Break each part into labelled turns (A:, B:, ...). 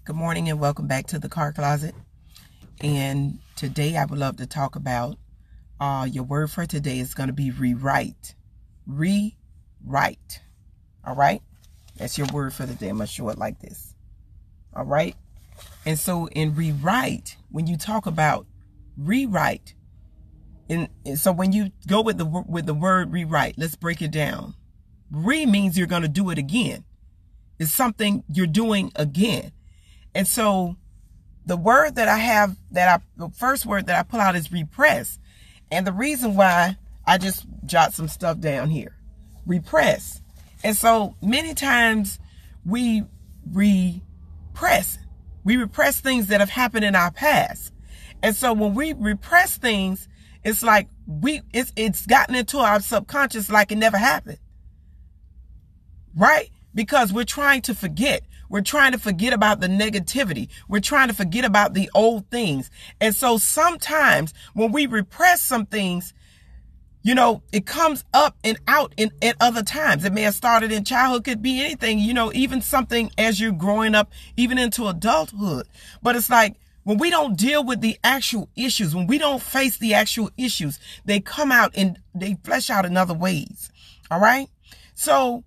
A: Good morning and welcome back to the Car Closet. And today I would love to talk about your word for today is going to be rewrite. Rewrite. All right? That's your word for the day. I'm going to show it like this. All right? And so in rewrite, when you talk about rewrite, and so when you go with the word rewrite, let's break it down. Re means you're going to do it again. It's something you're doing again. And so the word that I have, the first word that I pull out is repress. And the reason why, I just jot some stuff down here. Repress. And so many times we repress. We repress things that have happened in our past. And so when we repress things, it's like it's gotten into our subconscious like it never happened. Right? Because we're trying to forget. We're trying to forget about the negativity. We're trying to forget about the old things. And so sometimes when we repress some things, you know, it comes up and out at other times. It may have started in childhood, could be anything, you know, even something as you're growing up, even into adulthood. But it's like when we don't deal with the actual issues, when we don't face the actual issues, they come out and they flesh out in other ways. All right. So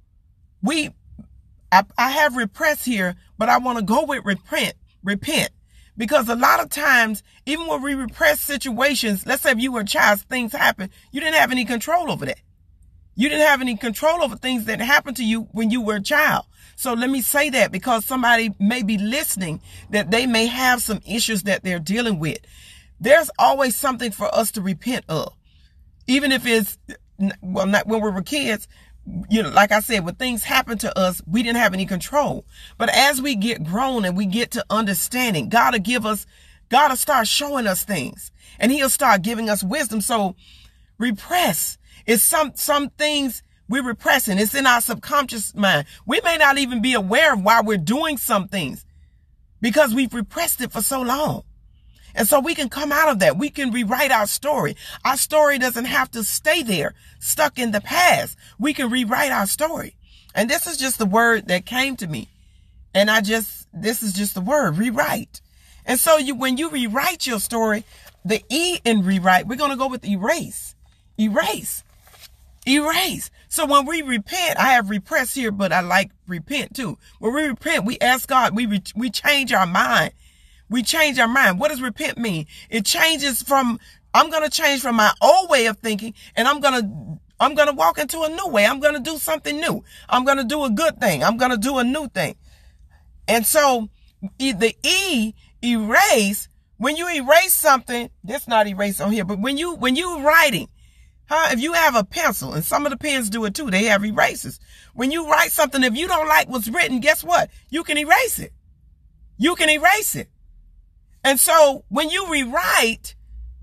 A: I have repress here, but I want to go with repent. Because a lot of times, even when we repress situations, let's say if you were a child, things happen, you didn't have any control over that. You didn't have any control over things that happened to you when you were a child. So let me say that because somebody may be listening that they may have some issues that they're dealing with. There's always something for us to repent of. Even if it's, well, not when we were kids. You know, like I said, when things happen to us, we didn't have any control. But as we get grown and we get to understanding, God will start showing us things and he'll start giving us wisdom. So repress is some things we're repressing. It's in our subconscious mind. We may not even be aware of why we're doing some things because we've repressed it for so long. And so we can come out of that. We can rewrite our story. Our story doesn't have to stay there, stuck in the past. We can rewrite our story. And this is just the word that came to me. And this is just the word, rewrite. And so when you rewrite your story, the E in rewrite, we're going to go with erase. Erase. Erase. So when we repent, I have repress here, but I like repent too. When we repent, we ask God, we change our mind. We change our mind. What does repent mean? It changes from, I'm going to change from my old way of thinking and I'm going to walk into a new way. I'm going to do something new. I'm going to do a good thing. I'm going to do a new thing. And so the E, erase, when you erase something, this not erase on here, but when you writing, if you have a pencil, and some of the pens do it too, they have erasers. When you write something, if you don't like what's written, guess what? You can erase it. You can erase it. And so when you rewrite,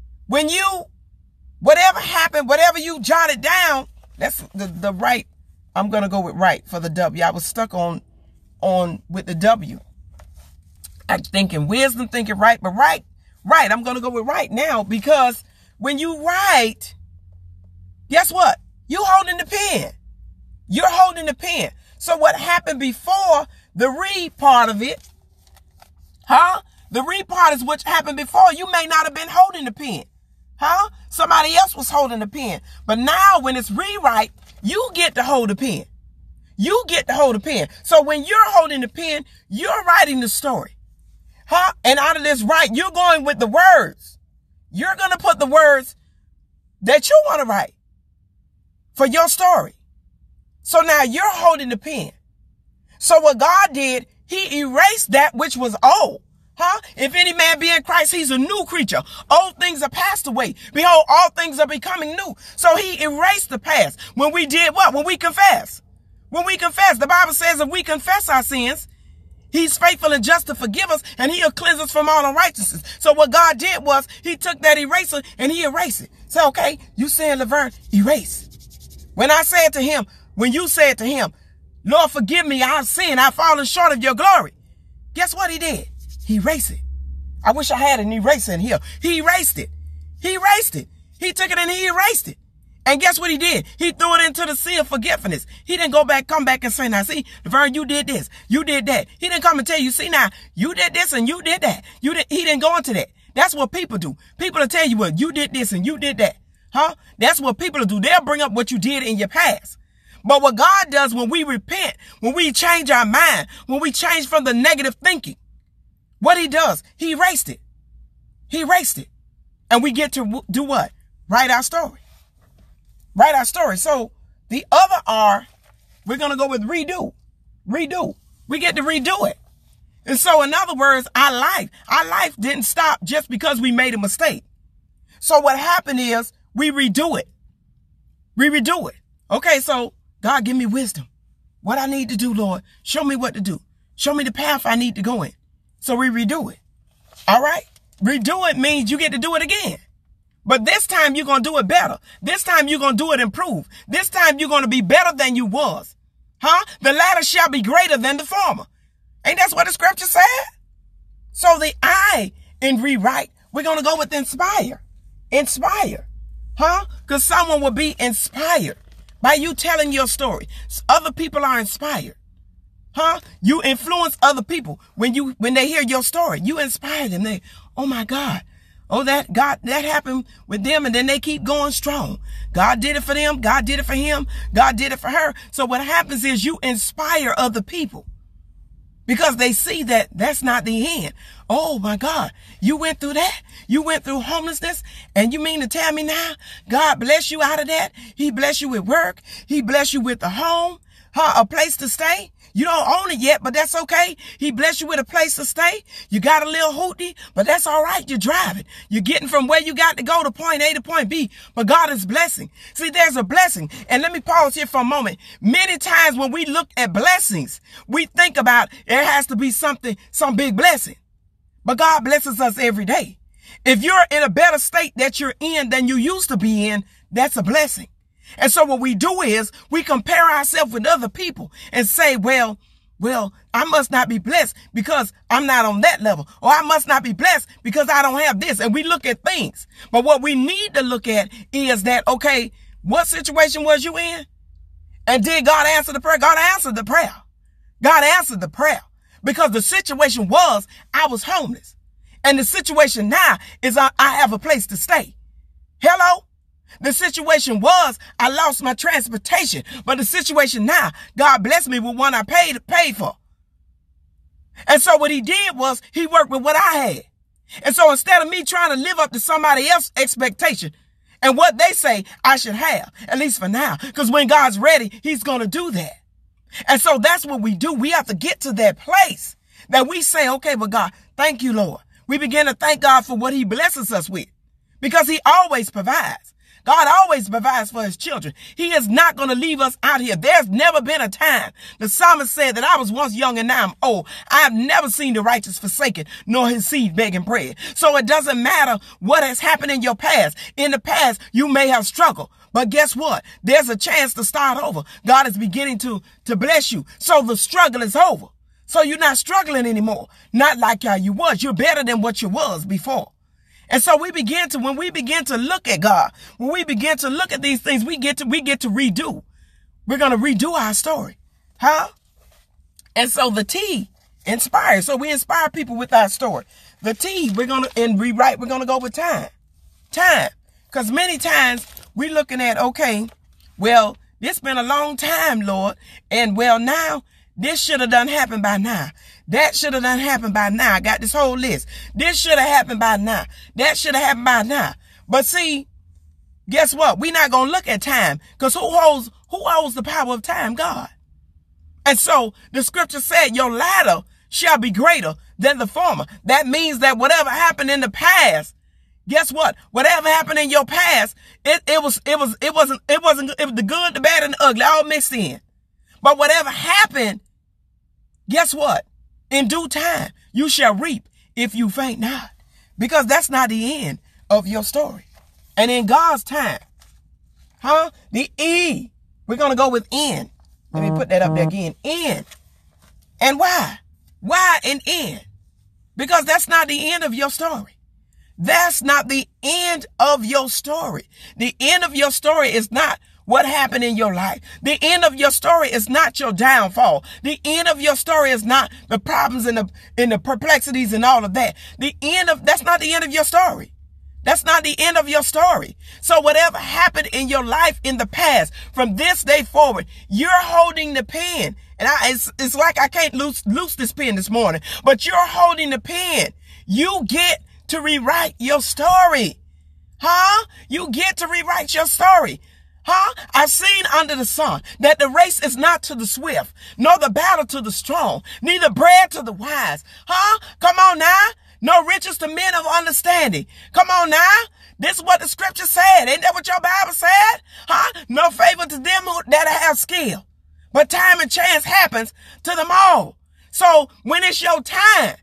A: whatever happened, whatever you jotted down, that's the right. I'm going to go with right for the W. I was stuck on with the W. I'm thinking wisdom, thinking right, but right. I'm going to go with right now because when you write, guess what? You holding the pen. You're holding the pen. So what happened before the read part of it, the read part is what happened before. You may not have been holding the pen. Somebody else was holding the pen. But now when it's rewrite, you get to hold the pen. You get to hold the pen. So when you're holding the pen, you're writing the story. And out of this write, you're going with the words. You're going to put the words that you want to write for your story. So now you're holding the pen. So what God did, he erased that which was old. If any man be in Christ, he's a new creature. Old things are passed away. Behold, all things are becoming new. So he erased the past. When we did what? When we confess. When we confess, the Bible says if we confess our sins, he's faithful and just to forgive us and he'll cleanse us from all unrighteousness. So what God did was he took that eraser and he erased it. So, okay, you saying, Laverne, erase. When I said to him, when you said to him, Lord, forgive me, I've sinned, I've fallen short of your glory. Guess what he did? He erased it. I wish I had an eraser in here. He erased it. He erased it. He took it and he erased it. And guess what he did? He threw it into the sea of forgiveness. He didn't come back and say, now see, Laverne, you did this, you did that. He didn't come and tell you, see now, you did this and you did that. He didn't go into that. That's what people do. People will tell you, well, you did this and you did that. Huh? That's what people will do. They'll bring up what you did in your past. But what God does when we repent, when we change our mind, when we change from the negative thinking, what he does, he erased it. He erased it. And we get to do what? Write our story. Write our story. So the other R, we're going to go with redo. Redo. We get to redo it. And so in other words, our life didn't stop just because we made a mistake. So what happened is we redo it. We redo it. Okay, so God, give me wisdom. What I need to do, Lord. Show me what to do. Show me the path I need to go in. So we redo it. All right? Redo it means you get to do it again. But this time you're going to do it better. This time you're going to do it improved. This time you're going to be better than you was. Huh? The latter shall be greater than the former. Ain't that what the scripture said? So the I in rewrite, we're going to go with inspire. Inspire. Huh? Because someone will be inspired by you telling your story. Other people are inspired. Huh? You influence other people when they hear your story. You inspire them. They, oh my God. Oh, that happened with them, and then they keep going strong. God did it for them. God did it for him. God did it for her. So what happens is you inspire other people because they see that that's not the end. Oh my God, you went through that. You went through homelessness, and you mean to tell me now God bless you out of that? He bless you with work. He bless you with a home, a place to stay. You don't own it yet, but that's okay. He bless you with a place to stay. You got a little hootie, but that's all right. You're driving. You're getting from where you got to go to point A to point B, but God is blessing. See, there's a blessing. And let me pause here for a moment. Many times when we look at blessings, we think about it has to be some big blessing, but God blesses us every day. If you're in a better state that you're in than you used to be in, that's a blessing. And so what we do is we compare ourselves with other people and say, well, I must not be blessed because I'm not on that level. Or I must not be blessed because I don't have this. And we look at things. But what we need to look at is that, okay, what situation was you in? And did God answer the prayer? God answered the prayer. God answered the prayer because the situation was I was homeless. And the situation now is I have a place to stay. Hello? The situation was I lost my transportation, but the situation now, God blessed me with one I paid for. And so what he did was he worked with what I had. And so instead of me trying to live up to somebody else's expectation and what they say I should have, at least for now, because when God's ready, he's going to do that. And so that's what we do. We have to get to that place that we say, okay, but God, thank you, Lord. We begin to thank God for what he blesses us with because he always provides. God always provides for his children. He is not going to leave us out here. There's never been a time. The psalmist said that I was once young and now I'm old. I have never seen the righteous forsaken, nor his seed begging bread. So it doesn't matter what has happened in your past. In the past, you may have struggled. But guess what? There's a chance to start over. God is beginning to bless you. So the struggle is over. So you're not struggling anymore. Not like how you was. You're better than what you was before. And so when we begin to look at God, when we begin to look at these things, we get to redo. We're going to redo our story. Huh? And so the T, inspire. So we inspire people with our story. The T, we're going to go with time. Time. Because many times we're looking at, okay, well, this been a long time, Lord. And well, now this should have done happened by now. That should have done happened by now. I got this whole list. This should have happened by now. That should have happened by now. But see, guess what? We're not going to look at time because who holds the power of time? God. And so the scripture said your latter shall be greater than the former. That means that whatever happened in the past, guess what? Whatever happened in your past, it was the good, the bad, and the ugly all mixed in. But whatever happened, guess what? In due time, you shall reap if you faint not. Because that's not the end of your story. And in God's time, the E, we're going to go with N. Let me put that up there again. N. And why? Why an N? Because that's not the end of your story. That's not the end of your story. The end of your story is not what happened in your life. The end of your story is not your downfall. The end of your story is not the problems and the perplexities and all of that. That's not the end of your story. That's not the end of your story. So whatever happened in your life in the past, from this day forward, you're holding the pen. And it's like I can't loose this pen this morning, but you're holding the pen. You get to rewrite your story. You get to rewrite your story. I've seen under the sun that the race is not to the swift, nor the battle to the strong, neither bread to the wise. Come on now. No riches to men of understanding. Come on now. This is what the scripture said. Ain't that what your Bible said? No favor to them that have skill. But time and chance happens to them all. So when it's your time,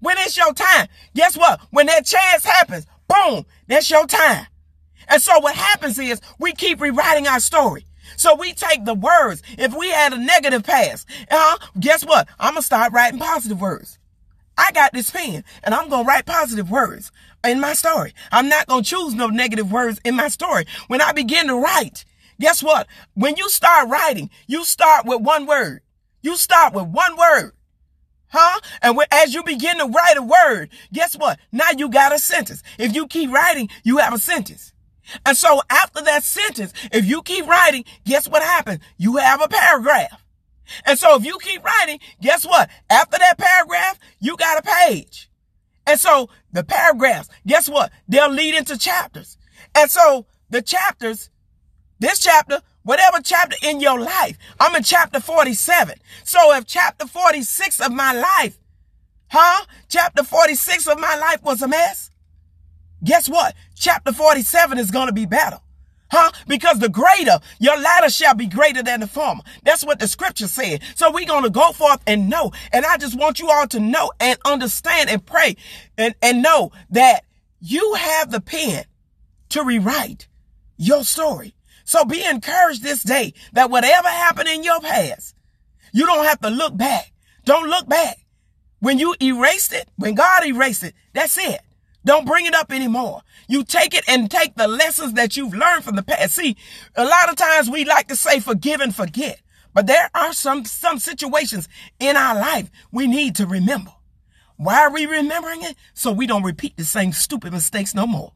A: guess what? When that chance happens, boom, that's your time. And so what happens is we keep rewriting our story. So we take the words. If we had a negative past, guess what? I'm going to start writing positive words. I got this pen and I'm going to write positive words in my story. I'm not going to choose no negative words in my story. When I begin to write, guess what? When you start writing, you start with one word. You start with one word. And as you begin to write a word, guess what? Now you got a sentence. If you keep writing, you have a sentence. And so after that sentence, if you keep writing, guess what happens? You have a paragraph. And so if you keep writing, guess what? After that paragraph, you got a page. And so the paragraphs, guess what? They'll lead into chapters. And so the chapters, this chapter, whatever chapter in your life, I'm in chapter 47. So if chapter 46 of my life, chapter 46 of my life was a mess, guess what? Chapter 47 is going to be better. Because the greater, your latter shall be greater than the former. That's what the scripture said. So we're going to go forth and know. And I just want you all to know and understand and pray and know that you have the pen to rewrite your story. So be encouraged this day that whatever happened in your past, you don't have to look back. Don't look back. When you erased it, when God erased it, that's it. Don't bring it up anymore. You take it and take the lessons that you've learned from the past. See, a lot of times we like to say forgive and forget, but there are some situations in our life we need to remember. Why are we remembering it? So we don't repeat the same stupid mistakes no more.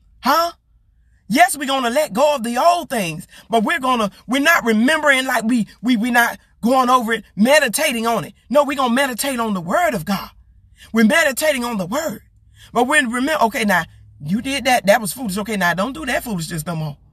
A: Yes, we're going to let go of the old things, but we're not remembering like we're not going over it, meditating on it. No, we're going to meditate on the word of God. We're meditating on the word. But when remember, okay, now you did that. That was foolish. Okay, now don't do that foolishness no more.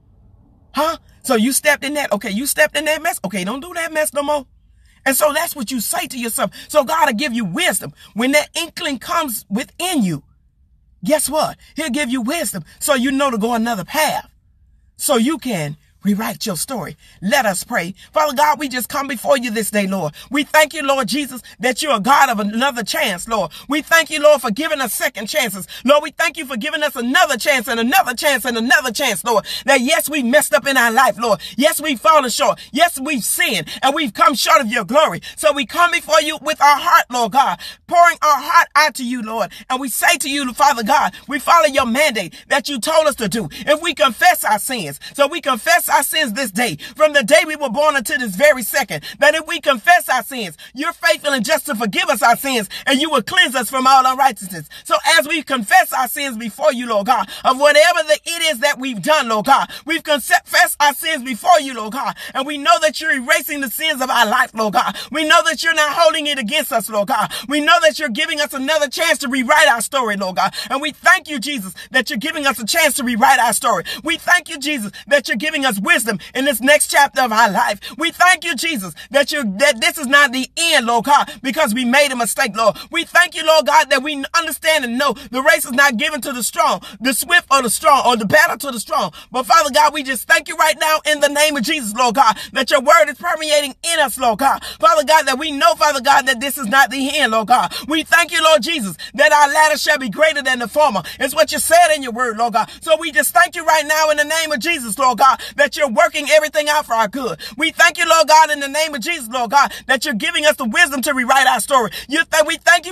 A: So you stepped in that. Okay, you stepped in that mess. Okay, don't do that mess no more. And so that's what you say to yourself. So God will give you wisdom. When that inkling comes within you, guess what? He'll give you wisdom so you know to go another path. So you can rewrite your story. Let us pray. Father God, we just come before you this day, Lord. We thank you, Lord Jesus, that you're a God of another chance, Lord. We thank you, Lord, for giving us second chances. Lord, we thank you for giving us another chance and another chance and another chance, Lord. That yes, we messed up in our life, Lord. Yes, we've fallen short. Yes, we've sinned and we've come short of your glory. So we come before you with our heart, Lord God, pouring our heart out to you, Lord. And we say to you, Father God, we follow your mandate that you told us to do. If we confess our sins, so we confess our sins this day, from the day we were born until this very second, that if we confess our sins, you're faithful and just to forgive us our sins, and you will cleanse us from all unrighteousness. So as we confess our sins before you, Lord God, of whatever it is that we've done, Lord God, we've confessed our sins before you, Lord God, and we know that you're erasing the sins of our life, Lord God. We know that you're not holding it against us, Lord God. We know that you're giving us another chance to rewrite our story, Lord God. And we thank you, Jesus, that you're giving us a chance to rewrite our story. We thank you, Jesus, that you're giving us wisdom in this next chapter of our life. We thank you, Jesus, that this is not the end, Lord God, because we made a mistake, Lord. We thank you, Lord God, that we understand and know the race is not given to the strong, the swift or the strong, or the battle to the strong. But Father God, we just thank you right now in the name of Jesus, Lord God, that your word is permeating in us, Lord God. Father God, that we know, Father God, that this is not the end, Lord God. We thank you, Lord Jesus, that our latter shall be greater than the former. It's what you said in your word, Lord God. So we just thank you right now in the name of Jesus, Lord God, that you're working everything out for our good. We thank you, Lord God, in the name of Jesus, Lord God, that you're giving us the wisdom to rewrite our story. We thank you for the lessons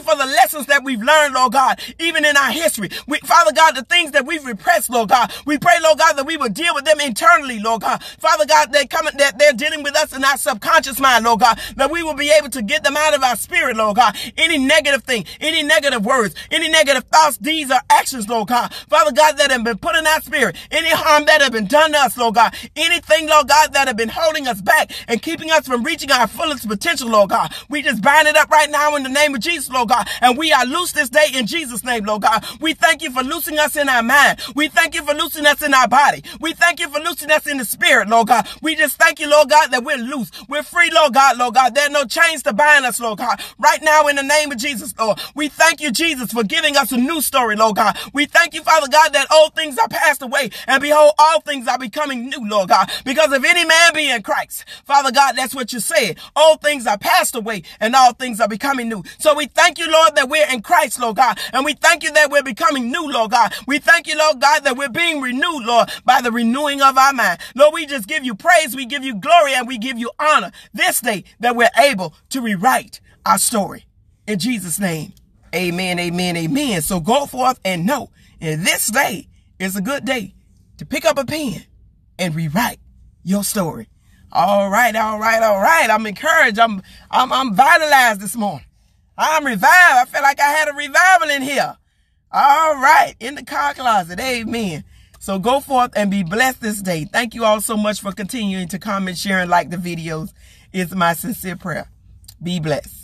A: lessons that we've learned, Lord God, even in our history. Father God, the things that we've repressed, Lord God, we pray, Lord God, that we will deal with them internally, Lord God. Father God, that they're dealing with us in our subconscious mind, Lord God, that we will be able to get them out of our spirit, Lord God. Any negative thing, any negative words, any negative thoughts, deeds, or actions, Lord God, Father God, that have been put in our spirit, any harm that have been done to us, Lord God, anything, Lord God, that have been holding us back and keeping us from reaching our fullest potential, Lord God, we just bind it up right now in the name of Jesus, Lord God, and we are loose this day in Jesus' name, Lord God. We thank you for loosing us in our mind. We thank you for loosing us in our body. We thank you for loosing us in the spirit, Lord God. We just thank you, Lord God, that we're loose. We're free, Lord God, Lord God. There are no chains to bind us, Lord God. Right now in the name of Jesus, Lord, we thank you, Jesus, for giving us a new story, Lord God. We thank you, Father God, that old things are passed away, and behold, all things are becoming new, Lord God. Because if any man be in Christ, Father God, that's what you said. Old things are passed away, and all things are becoming new. So we thank you, Lord, that we're in Christ, Lord God, and we thank you that we're becoming new, Lord God. We thank you, Lord God, that we're being renewed, Lord, by the renewing of our mind. Lord, we just give you praise, we give you glory, and we give you honor this day that we're able to rewrite our story. In Jesus' name, amen, amen, amen. So go forth and know, and this day is a good day to pick up a pen and rewrite your story. All right, all right, all right. I'm encouraged. I'm vitalized this morning. I'm revived. I feel like I had a revival in here. All right, in the car closet. Amen. So go forth and be blessed this day. Thank you all so much for continuing to comment, share, and like the videos. It's my sincere prayer. Be blessed.